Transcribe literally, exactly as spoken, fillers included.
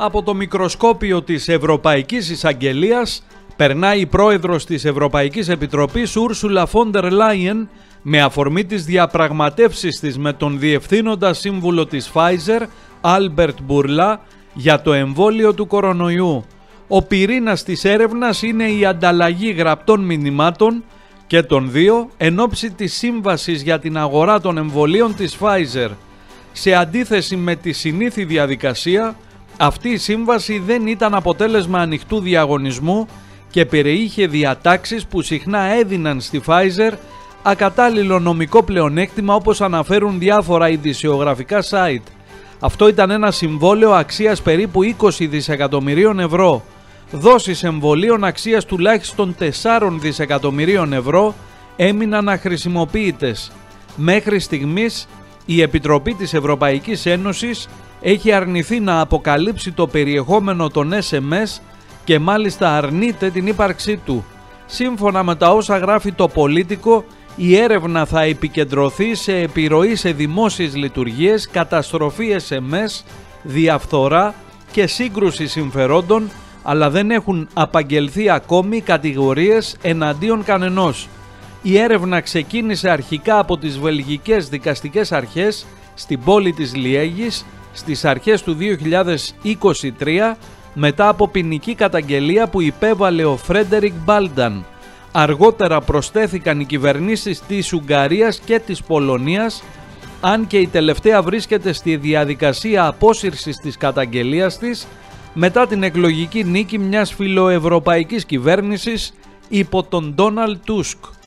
Από το μικροσκόπιο της Ευρωπαϊκής Εισαγγελίας περνάει η πρόεδρος της Ευρωπαϊκής Επιτροπής Ούρσουλα φον ντερ Λάιεν με αφορμή τις διαπραγματεύσεις της με τον διευθύνοντα σύμβουλο της Pfizer, Albert Bourla, για το εμβόλιο του κορονοϊού. Ο πυρήνας της έρευνας είναι η ανταλλαγή γραπτών μηνυμάτων και των δύο εν ώψη της σύμβασης για την αγορά των εμβολίων της Pfizer. Σε αντίθεση με τη συνήθη διαδικασία, αυτή η σύμβαση δεν ήταν αποτέλεσμα ανοιχτού διαγωνισμού και περιείχε διατάξεις που συχνά έδιναν στη Pfizer ακατάλληλο νομικό πλεονέκτημα, όπως αναφέρουν διάφορα ειδησιογραφικά site. Αυτό ήταν ένα συμβόλαιο αξίας περίπου είκοσι δισεκατομμυρίων ευρώ. Δόσεις εμβολίων αξίας τουλάχιστον τεσσάρων δισεκατομμυρίων ευρώ έμειναν αχρησιμοποιητές. Μέχρι στιγμής η Επιτροπή της Ευρωπαϊκής Ένωσης έχει αρνηθεί να αποκαλύψει το περιεχόμενο των ες εμ ες και μάλιστα αρνείται την ύπαρξή του. Σύμφωνα με τα όσα γράφει το Πολίτικο, η έρευνα θα επικεντρωθεί σε επιρροή σε δημόσιες λειτουργίες, καταστροφή ες εμ ες, διαφθορά και σύγκρουση συμφερόντων, αλλά δεν έχουν απαγγελθεί ακόμη κατηγορίες εναντίον κανενός. Η έρευνα ξεκίνησε αρχικά από τις βελγικές δικαστικές αρχές στην πόλη της Λιέγης στις αρχές του δύο χιλιάδες είκοσι τρία, μετά από ποινική καταγγελία που υπέβαλε ο Φρέντερικ Μπάλνταν. Αργότερα προσθέθηκαν οι κυβερνήσεις της Ουγγαρίας και της Πολωνίας, αν και η τελευταία βρίσκεται στη διαδικασία απόσυρσης της καταγγελίας της μετά την εκλογική νίκη μιας φιλοευρωπαϊκής κυβέρνησης υπό τον Ντόναλντ Τούσκ.